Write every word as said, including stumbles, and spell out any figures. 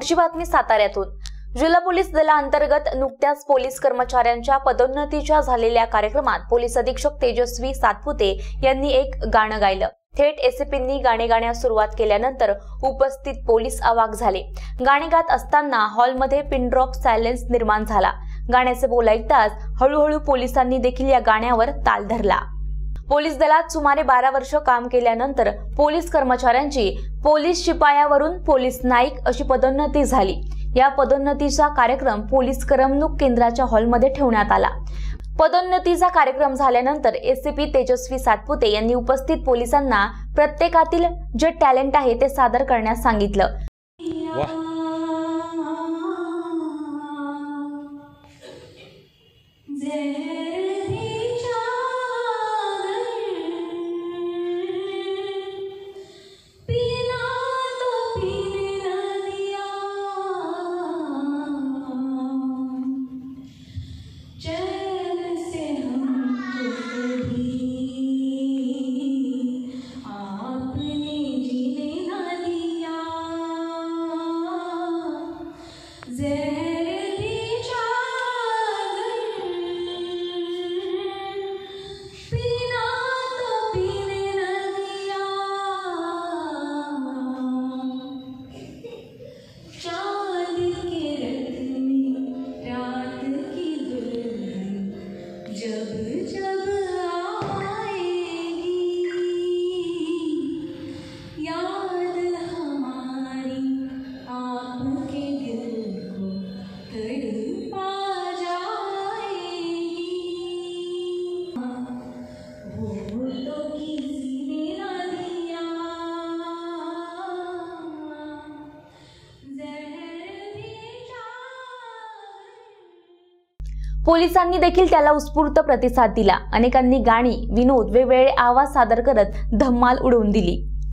अशी बातमी साताऱ्यातून। जिल्हा पोलीस दलाअंतर्गत नुकत्याच पोलीस कर्मचाऱ्यांच्या पदोन्नतीच्या झालेल्या कार्यक्रमात पोलीस अधीक्षक तेजस्वी सातपुते यांनी एक गाणं गायलं। थेट एसीपींनी गाणे गाण्यास सुरुवात केल्यानंतर उपस्थित पोलीस अवाक झाले। गाणे गात असताना हॉलमध्ये पिन ड्रॉप सायलेन्स निर्माण झाला। गाण्याचे बोल ऐकताच हळूहळू पोलिसांनी देखील या गाण्यावर ताल धरला। पोलीस दलात सुमारे बारा वर्ष काम केल्यानंतर पोलीस कर्मचाऱ्यांची पोलीस शिपायावरून पोलीस नाईक अशी पदोन्नती झाली। या पदोन्नतीचा कार्यक्रम पोलीस करमणूक केंद्राच्या हॉलमध्ये ठेवण्यात आला। पदोन्नतीचा कार्यक्रम झाल्यानंतर एसीपी तेजस्वी सातपुते यांनी उपस्थित पोलिसांना प्रत्येकातील जे टॅलेंट आहे ते सादर करण्यास सांगितलं। पोलिसांनी देखील त्याला उत्स्फूर्त प्रतिसाद दिला। अनेकांनी गाणी, विनोद, वेगवेगळे आवाज सादर करत धम्माल उडवून दिली।